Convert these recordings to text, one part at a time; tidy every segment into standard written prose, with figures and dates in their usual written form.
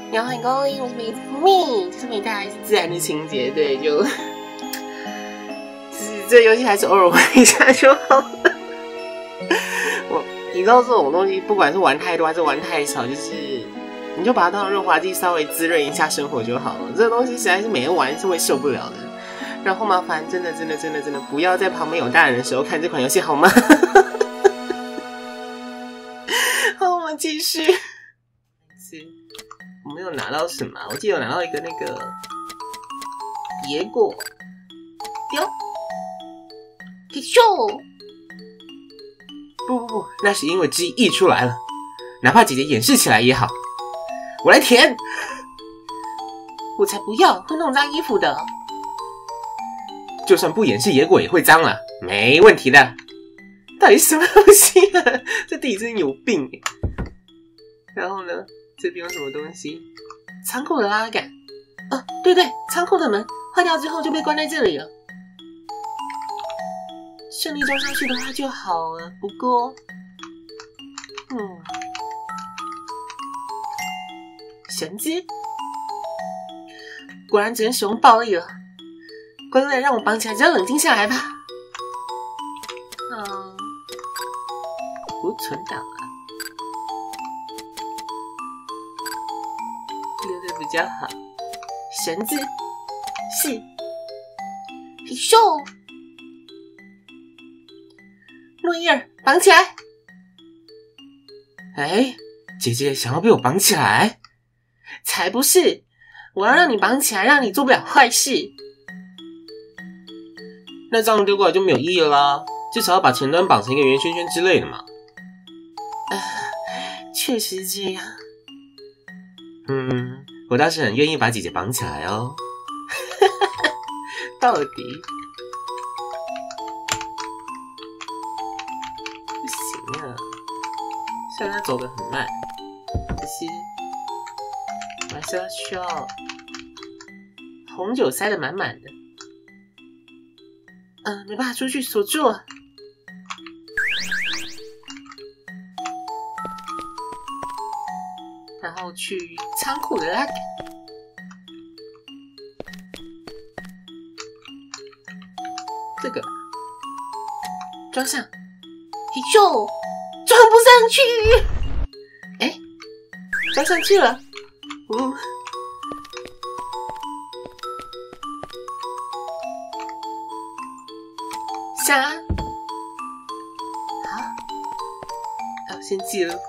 然后很高兴，我是美蜜，就是美，大概是自然的情节，对，就是这游戏还是偶尔玩一下就好了。你知道这种东西，不管是玩太多还是玩太少，就是你就把它当成润滑剂，稍微滋润一下生活就好了。这个东西实在是每天玩是会受不了的。然后麻烦真的不要在旁边有大人的时候看这款游戏好吗？好，我们继续。我没有拿到什么，我记得有拿到一个那个野果，丢，嘿咻！不，那是因为汁溢出来了，哪怕姐姐掩饰起来也好。我来舔，我才不要，会弄脏衣服的。就算不掩饰野果也会脏了，没问题的。到底什么东西啊？这弟弟真有病。然后呢，这边有什么东西？仓库的拉杆。哦，对，仓库的门坏掉之后就被关在这里了。顺利装上去的话就好了。不过，绳子果然只能使用暴力了。乖乖让我绑起来，只要冷静下来吧。不存档啊，留的比较好。绳子是，嘿咻，诺伊尔绑起来。哎，姐姐想要被我绑起来？才不是，我要让你绑起来，让你做不了坏事。那这样丢过来就没有意义了啦，至少要把前端绑成一个圆圈圈之类的嘛。确实这样。我倒是很愿意把姐姐绑起来哦。到底不行啊，虽然他走得很慢，可是我还是需要红酒塞得满满的。没办法出去，锁住了。然后去仓库的拉杆，这个装上，嘿咻，装不上去。哎，装上去了。下，好，先记了。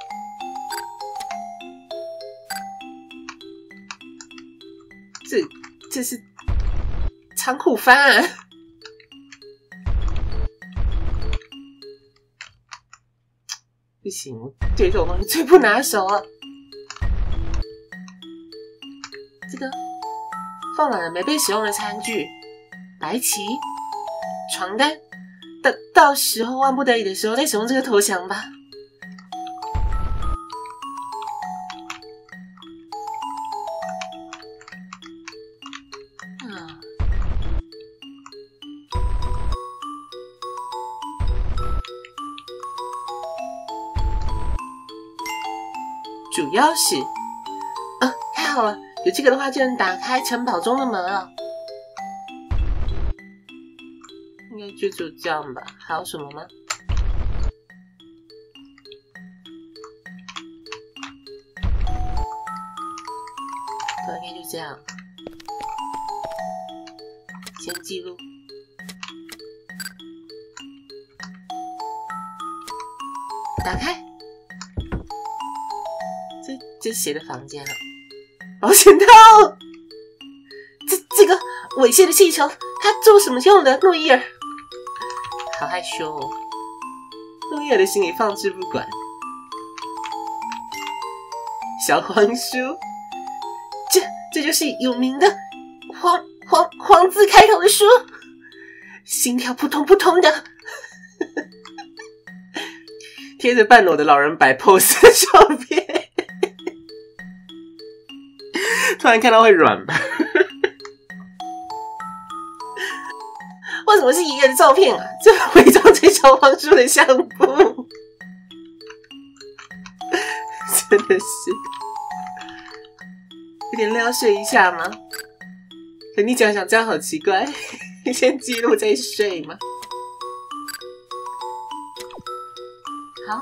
这是仓库翻案。不行，我对这种东西最不拿手了。这个放满了没被使用的餐具、白旗、床单，到时候万不得已的时候再使用这个投降吧。主要是，太好了，有这个的话就能打开城堡中的门了。应该就只有这样吧？还有什么吗？应该就这样。先记录。打开。这是谁的房间啊？保险套！这个猥亵的气球，它做什么用的？诺伊尔，好害羞哦。诺伊尔的心里放置不管。小黄书，这就是有名的黄字开头的书，心跳扑通扑通的。贴着半裸的老人摆 pose 的照片。突然看到会软吧？为什么是爷爷的照片啊？这伪装成小黄书的相簿，真的是点累要睡一下吗？可你讲这样好奇怪，你先记录再睡吗？好。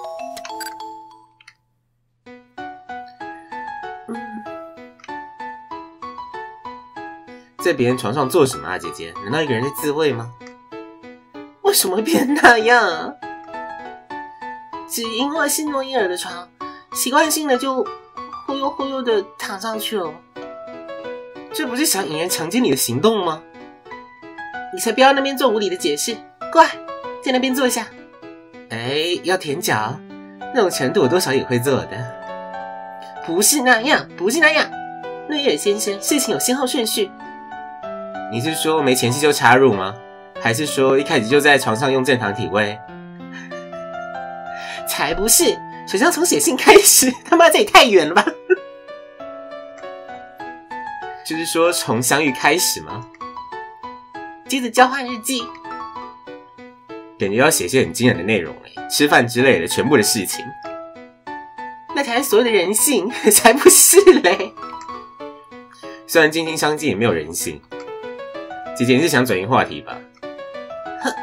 在别人床上做什么啊，姐姐？难道一个人在自慰吗？为什么会变那样啊？只因为是诺伊尔的床，习惯性的就忽悠忽悠的躺上去了。这不是想引人强奸你的行动吗？你才不要那边做无理的解释，过来，在那边坐下。哎，要舔脚，那种程度我多少也会做的。不是那样，不是那样，诺伊尔先生，事情有先后顺序。你是说没前戏就插入吗？还是说一开始就在床上用正常体位？才不是，首先要从写信开始，他妈这也太远了吧？就是说从相遇开始吗？接着交换日记，感觉要写些很惊人的内容诶，吃饭之类的，全部的事情，那才是所谓的人性，才不是嘞。虽然惺惺相惜，也没有人性。姐姐，你是想转移话题吧？哼，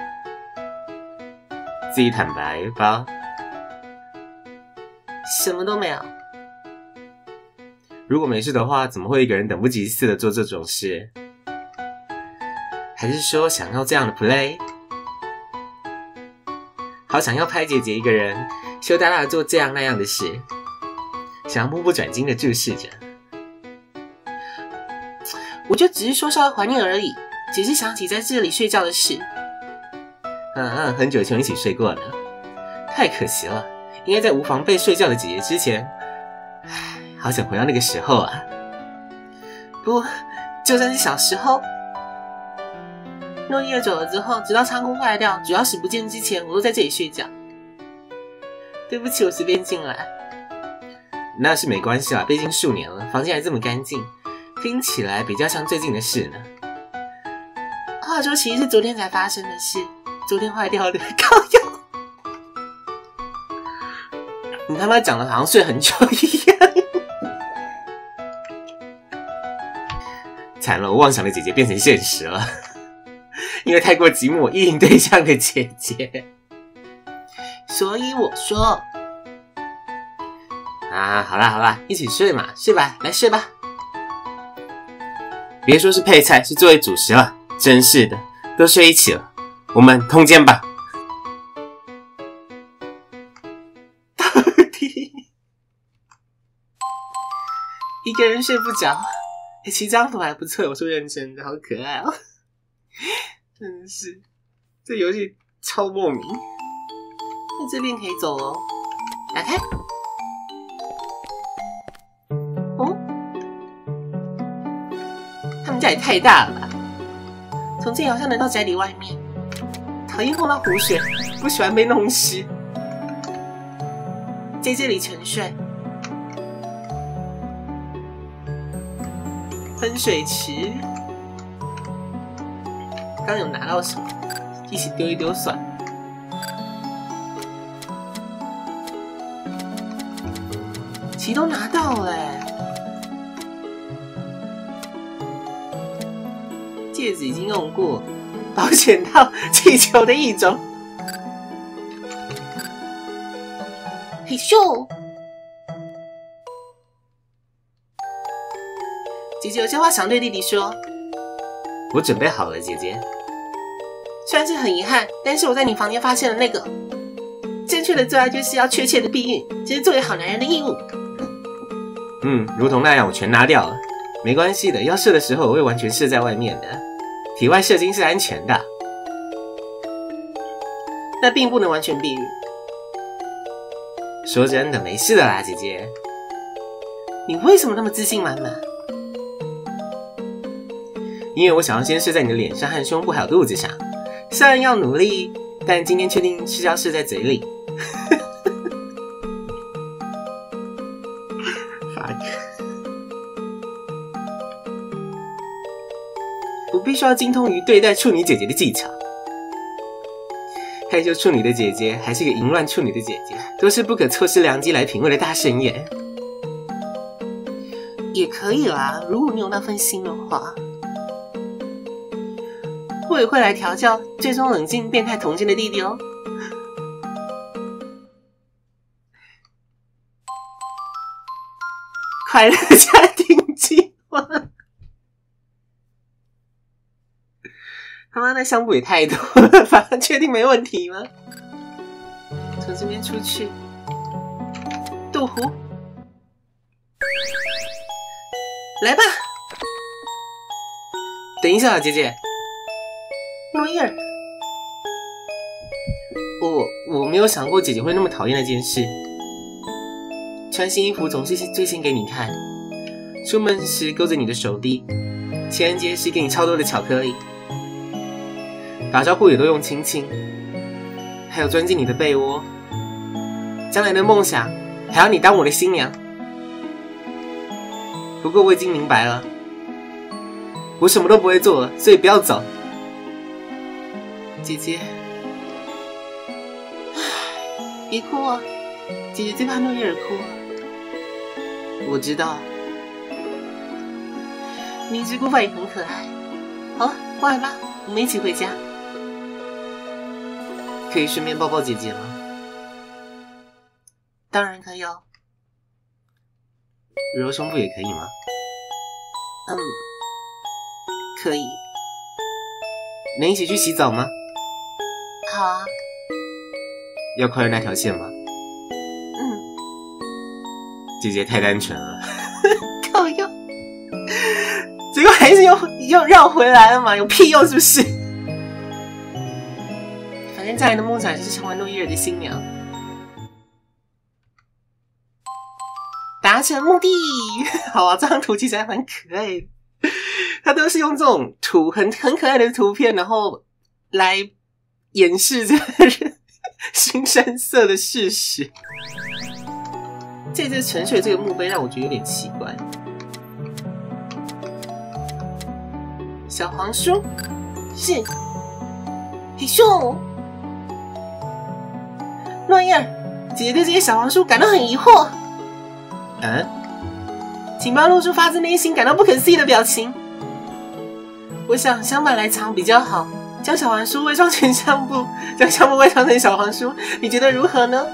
自己坦白吧。什么都没有。如果没事的话，怎么会一个人等不及似的做这种事？还是说想要这样的 play？ 好想要拍姐姐一个人羞答答的做这样那样的事，想要目不转睛的注视着。我就只是说稍微怀念而已，只是想起在这里睡觉的事。很久以前一起睡过了，太可惜了。应该在无防备睡觉的姐姐之前，好想回到那个时候啊！不，就算是小时候，诺伊尔走了之后，直到仓库坏掉，主要使不见之前，我都在这里睡觉。对不起，我随便进来。那是没关系啦，毕竟数年了，房间还这么干净，听起来比较像最近的事呢。话说，其实是昨天才发生的事，昨天坏掉的，靠腰。你他妈讲的好像睡很久一样。惨了，我妄想的姐姐变成现实了，因为太过寂寞意淫对象的姐姐。所以我说啊，好啦，一起睡嘛，睡吧，来睡吧。别说是配菜，是作为主食了，真是的，都睡一起了，我们通奸吧。一个人睡不着，其实这张图还不错，我说认真的，好可爱哦！真的是，这游戏超莫名。那这边可以走哦，打开。哦，他们家也太大了吧！从这里好像能到宅里外面。讨厌碰到湖水，不喜欢被弄湿。在这里沉睡。喷水池，刚有拿到什么，一起丢一丢算了。其实都拿到了耶，戒指已经用过，保险套、气球的一种。嘿咻！姐姐有些话想对弟弟说。我准备好了，姐姐。虽然是很遗憾，但是我在你房间发现了那个正确的做爱就是要确切的避孕，这是作为好男人的义务。如同那样，我全拿掉了，没关系的。要射的时候我会完全射在外面的，体外射精是安全的。那并不能完全避孕。说真的，没事的啦，姐姐。你为什么那么自信满满？因为我想要先射在你的脸上和胸部还有肚子上，虽然要努力，但今天确定是要射在嘴里。我必须要精通于对待处女姐姐的技巧。害羞处女的姐姐还是个淫乱处女的姐姐，都是不可错失良机来品味的大盛宴。 也可以啦，如果你有那份心的话。我也会来调教最终冷静变态童真的弟弟哦。快乐家庭计划，他妈那相簿也太多了吧？确定没问题吗？从这边出去，渡湖，来吧。等一下，姐姐。诺伊尔，我没有想过姐姐会那么讨厌那件事。穿新衣服总是最先给你看，出门时勾着你的手臂，情人节时给你超多的巧克力，打招呼也都用亲亲，还有钻进你的被窝。将来的梦想还要你当我的新娘。不过我已经明白了，我什么都不会做了，所以不要走。姐姐，别哭啊！姐姐最怕诺伊尔哭。我知道，你这姑父也很可爱。好了，过来吧，我们一起回家。可以顺便抱抱姐姐吗？当然可以哦。揉胸部也可以吗？可以。能一起去洗澡吗？好啊。要跨越那条线吗？姐姐太单纯了。靠腰，结果还是又绕回来了嘛？有屁用是不是？反正将来的梦想就是成为诺伊尔的新娘。达成目的。好啊，这张图其实还蛮可爱的。他都是用这种图很可爱的图片，然后来掩饰这个人腥膻色的事实。这次沉睡这个墓碑让我觉得有点奇怪。小黄书是嘿咻，诺伊尔，姐姐对这些小黄书感到很疑惑。请不要露出发自内心感到不可思议的表情。我想相反来藏比较好，将小黄书伪装成相簿，将相簿伪装成小黄书，你觉得如何呢？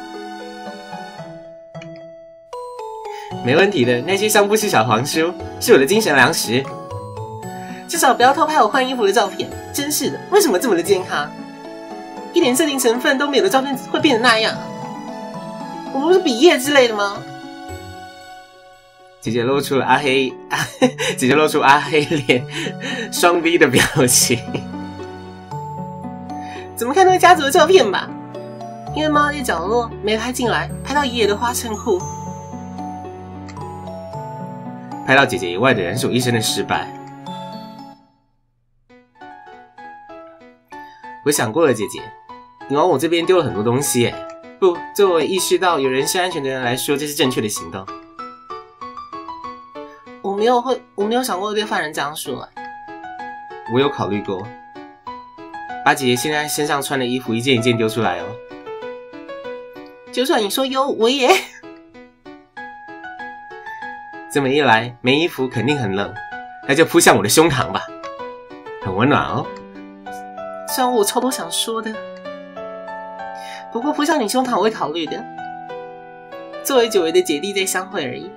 没问题的，那些相簿是小黄书，是我的精神粮食。至少不要偷拍我换衣服的照片。真是的，为什么这么的健康？一点色情成分都没有的照片会变成那样？我不是比耶之类的吗？姐姐露出了姐姐露出阿黑脸双 V 的表情。怎么看都是家族的照片吧？因为猫在角落没拍进来，拍到爷爷的花衬裤。拍到姐姐以外的人是我一生的失败。我想过了，姐姐，你往我这边丢了很多东西耶。不，作为意识到有人身安全的人来说，这是正确的行动。我没有想过对犯人这样说。我有考虑过，把姐姐现在身上穿的衣服一件一件丢出来哦。就算你说有，我也。这么一来，没衣服肯定很冷，那就扑向我的胸膛吧，很温暖哦。虽然我超多想说的，不过扑向你胸膛我会考虑的。作为久违的姐弟再相会而已。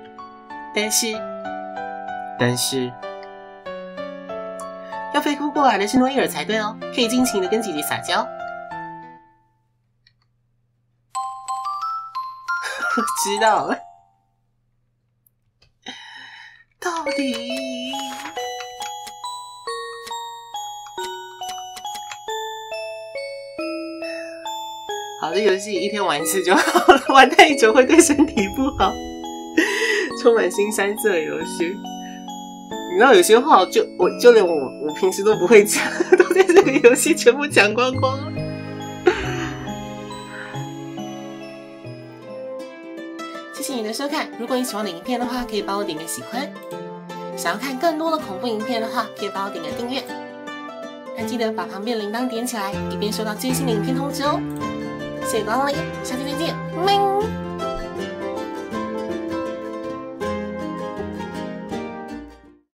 但是，要飞扑过来的是诺伊尔才对哦，可以尽情的跟姐姐撒娇。我知道了。到底好的游戏一天玩一次就好了，玩太久会对身体不好。充满腥膻色的游戏，你知道有些话就连我平时都不会讲，都在这个游戏全部讲光光了。谢谢你的收看，如果你喜欢我的影片的话，可以帮我点个喜欢。想要看更多的恐怖影片的话，可以帮我点个订阅。还记得把旁边的铃铛点起来，以便收到最新的影片通知哦。谢谢光临，下期再见，拜。